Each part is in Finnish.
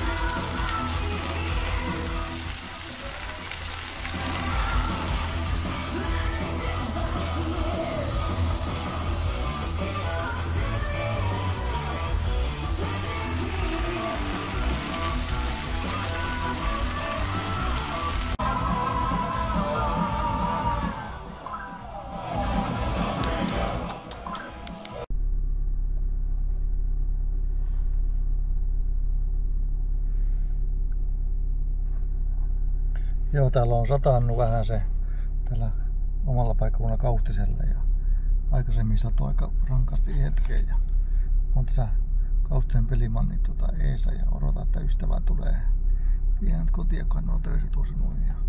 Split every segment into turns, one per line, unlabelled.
Joo, täällä on satannut vähän se tällä omalla paikkakunnalla Kaustisella ja aikaisemmin satoi aika rankasti hetken ja on tässä Kaustisen pelimanni eessä ja odotan, että ystävä tulee pian kotiin, kun hän on töissä tuossa noin ja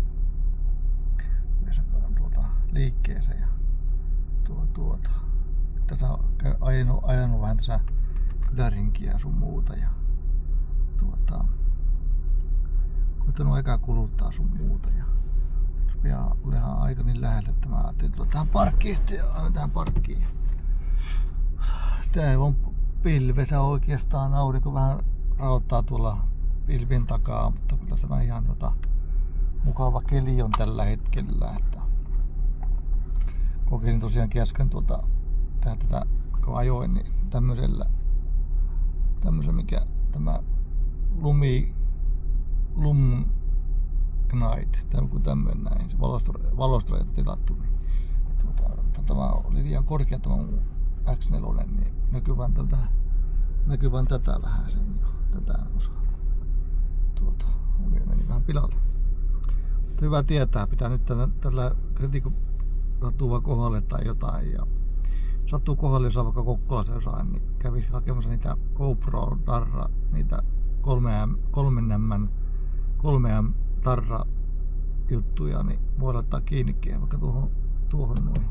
liikkeessä ja tässä on ajanut vähän tässä kylärinkiä ja sun muuta ja koittanut aikaa kuluttaa sun muuta ja pian olihan aika niin lähellä, että mä ajattelin tulla tähän parkkiin sitten ja tähän parkkiin. Tää on pilvessä oikeastaan, aurinko vähän raottaa tuolla pilvin takaa, mutta kyllä tämä ihan mukava keli on tällä hetkellä. Että kokeilin tosiaankin äsken tätä kun ajoin, niin tämmöisellä mikä tämä Lum Knight, tämä on tämmöinen näin, se valostraita tilattu. Tämä oli liian korkea tämä mun X4, niin näkyy vaan tätä vähän sen, niin tätä osaa. Meni vähän pilalle. Mutta hyvä tietää, pitää nyt tällä heti kun sattuu vaan kohdalle tai jotain ja sattuu kohdalle, jos on vaikka Kokkolassa jossain, niin kävisi hakemassa niitä GoPro Darra, niitä 3M Tarra juttuja, niin voi laittaa kiinnikin vaikka tuohon noin.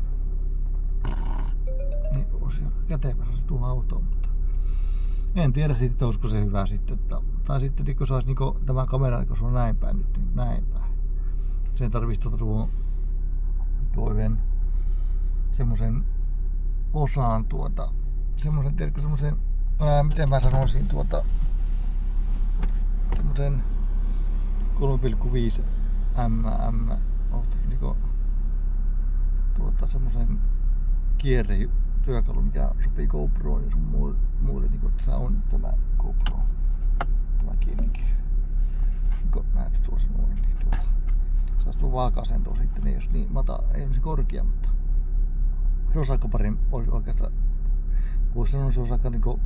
Niin olisi aika kätevässä se tuohon autoon, mutta en tiedä sitten, olisiko se hyvä sitten. Tai sitten kun saisi niinku tämä kamera, kun se on näin päin nyt, niin näin päin. Sen tarvitsisi tuohon semmosen osaan semmosen, tiedätkö semmosen, miten mä sanoisin semmosen 3,5 mm niinku semmosen kierretyökalu, mikä sopii GoProon ja sun muille, niinku että on tämä GoPro, tämä kiinnikin. Niinku näet tuossa noin, niin saisi tuon vaaka-asentoon sitten, niin jos niin ei olisi korkea, mutta se olisi aika parin, oikeastaan voisi sanoa, se olisi aika niinku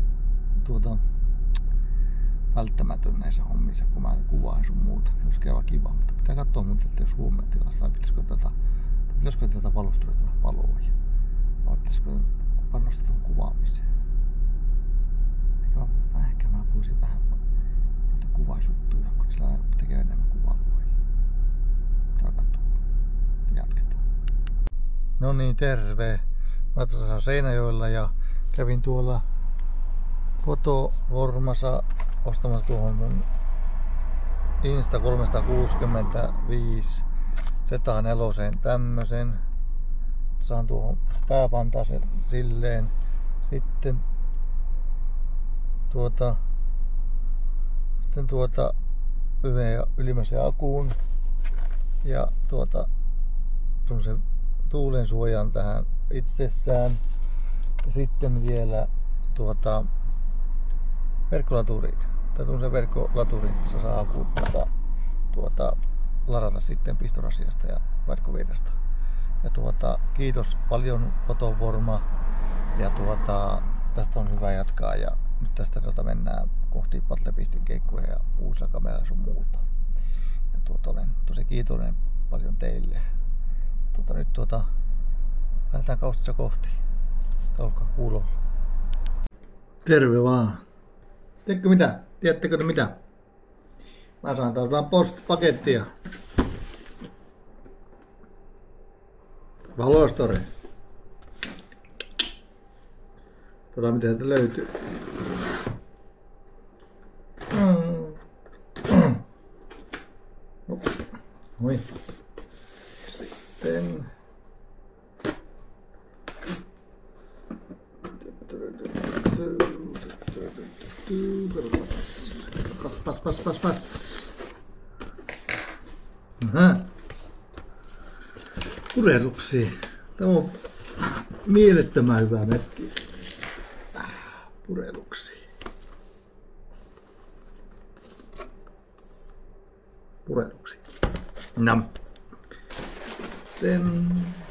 välttämätön näissä hommissa, kun mä kuvaan sun muuta, niin olisi kiva, mutta pitää katsoa muuta, että jos huomioon tilassa, tai pitäisikö tätä valostoida valoa, vai pitäisikö panostaa tuon kuvaamiseen. Ehkä mä puhuisin vähän noita kuvausjuttuja, kun sillä tekee enemmän kuvailuja. Jatketaan. No niin, terve! Mä tässä Seinäjoella ja kävin tuolla Fotovormassa ostamassa tuohon mun Insta 365 Z4 tämmösen. Saan tuohon pääpantasen silleen. Sitten ylimmäisen akuun ja tuommoisen tuulen suojan tähän itsessään. Ja sitten vielä verkkolaturiin. Tai tuommoisen verkkolaturiin, jossa saa akut ladata sitten pistorasiasta ja verkkovirrasta. Ja kiitos paljon Fotovorma. Ja tästä on hyvä jatkaa ja nyt tästä mennään kohti Patlepistin keikkoja ja uusilla kameralla sun muuta. Ja olen tosi kiitollinen paljon teille. Nyt lähdetään Kaustissa kohti. Olkaa kuulolla. Terve vaan. Tiedätkö mitä? Tiedättekö mitä? Mä saan taas vaan postpakettia. Valostore. Mitä sieltä löytyy. Oi. Sitten Pas. Purehduksia. Tämä on mielettömän hyvä merkki. Purehduksia. Nam. Sitten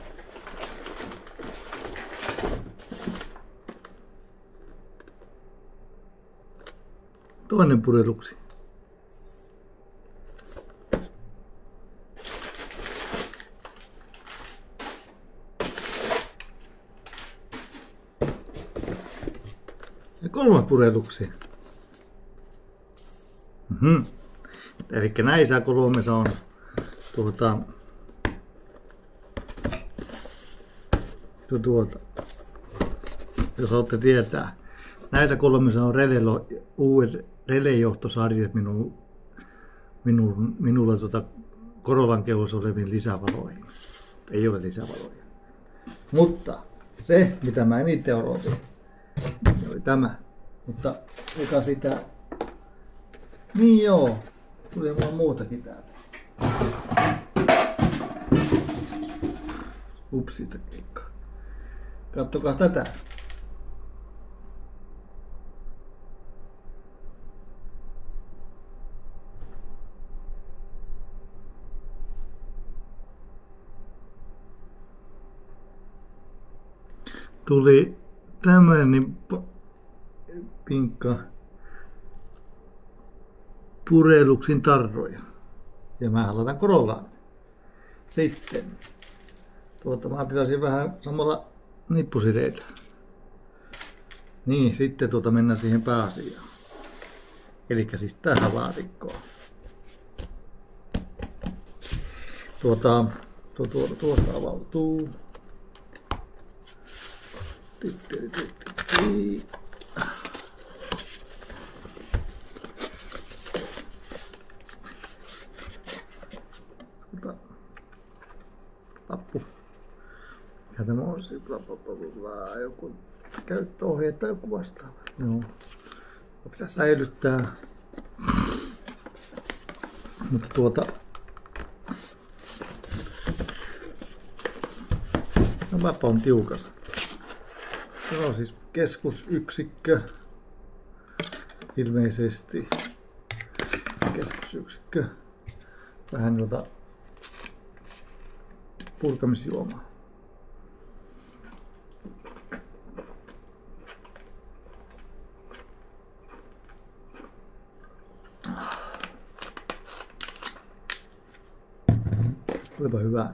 toinen purehduksi. Ja kolmas purehduksi. Eli näissä kolmessa on jos olette tietää. Näissä kolmessa on uudet relejohtosarjat minulla Korolan kehossa oleviin lisävaloihin. Ei ole lisävaloja. Mutta se, mitä mä eniten odotin, oli tämä. Mutta eka sitä... Niin joo, tuli mulla muutakin täältä. Upsista keikkaa. Kattokaa tätä. Tuli tämmönen pinkka purehduksin tarroja. Ja mä aloitan Corollaan. Sitten mä tilasin vähän samalla nippusireitä. Niin, sitten mennään siihen pääasiaan. Elikkä siis tähän laatikkoon. Tuosta avautuu. Lappu. Ja tämä on joku käyttöohje tai joku vastaava. Joo. Pitää säilyttää. Mutta no mäpä on tiukas. Se on siis keskusyksikkö. Ilmeisesti keskusyksikkö. Vähän purkamisjuomaa. Olipa hyvä.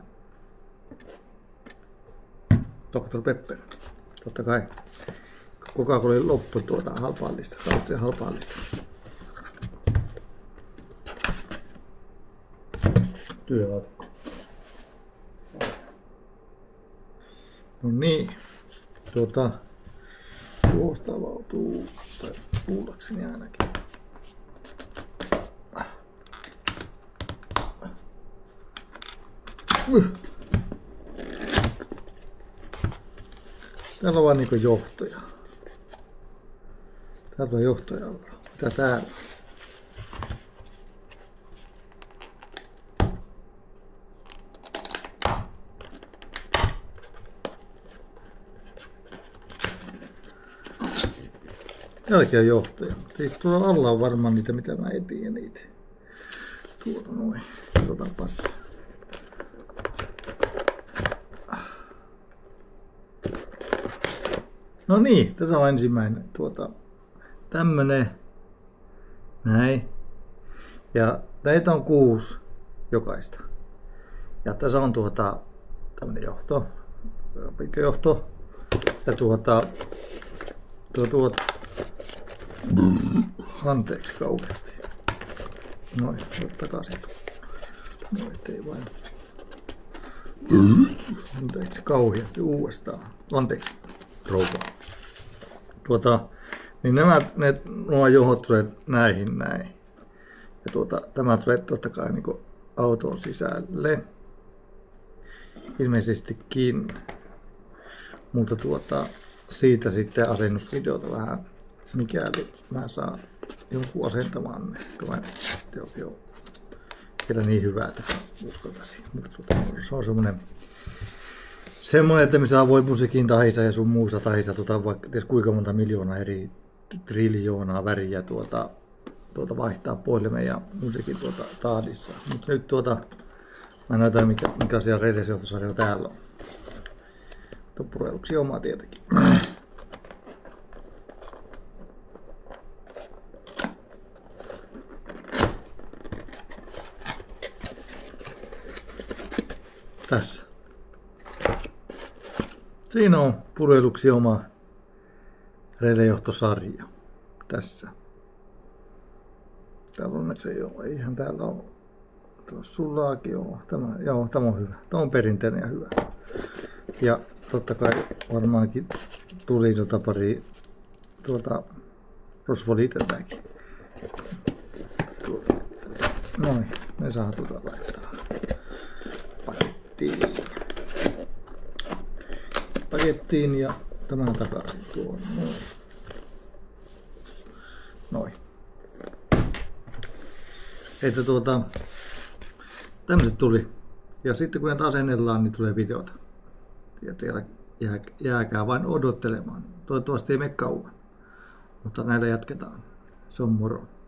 Dr. Pepper. Totta kai. Coca-Cola loppu halpaallista. Kautsia halpaallista. Työlaatikko. No niin. Tuosta avautuu. Tai kuullakseni ainakin. Täällä on vaan niinku johtoja. Täällä on johtoja. Mitä täällä? Täälläkin on johtoja. Siis tuolla alla on varmaan niitä, mitä mä etin ja niitä. Tuolla noin. Katsotaanpas. No niin, tässä on ensimmäinen tämmönen. Näin. Ja näitä on 6 jokaista. Ja tässä on tämmönen johto. Pikkujohto. Ja anteeksi kauheasti. Noin, takaisin. No ettei vain. Anteeksi kauheasti uudestaan. Anteeksi. Rouva. Niin nuo johot tulee näihin näin. Ja tämä tulee totta kai niinku auton sisälle. Ilmeisestikin. Mutta siitä sitten asennusvideota vähän, mikäli mä saan jonkun asentamaan ne. Joo. Vielä niin hyvää, että uskaltaisin. Mutta se on semmoinen, että missä voi musiikin tahissa ja sun muussa tahissa vaikka kuinka monta miljoonaa eri triljoonaa väriä vaihtaa puhelimen ja musiikin tahdissa. Mutta nyt mä näytän mikä siellä reitesjohtosarjalla täällä on. Toppureiluksi omaa tietenkin. Tässä. Siinä on pureiluksi oma reilejohtosarja. Tässä. Täällä onneksi ei ole. Eihän täällä ole. Sullaakin on. Tämä on hyvä. Tämä on perinteinen ja hyvä. Ja totta kai varmaankin tuli pari rosvoliteltäkin. Noin, me saa laittaa pakettiin ja tämän takaisin tuon. Noin. Että tämmöset tuli. Ja sitten kun näitä asennellaan, niin tulee videota. Ja teillä jääkää vain odottelemaan. Toivottavasti ei mene kauan. Mutta näillä jatketaan. Se on moro.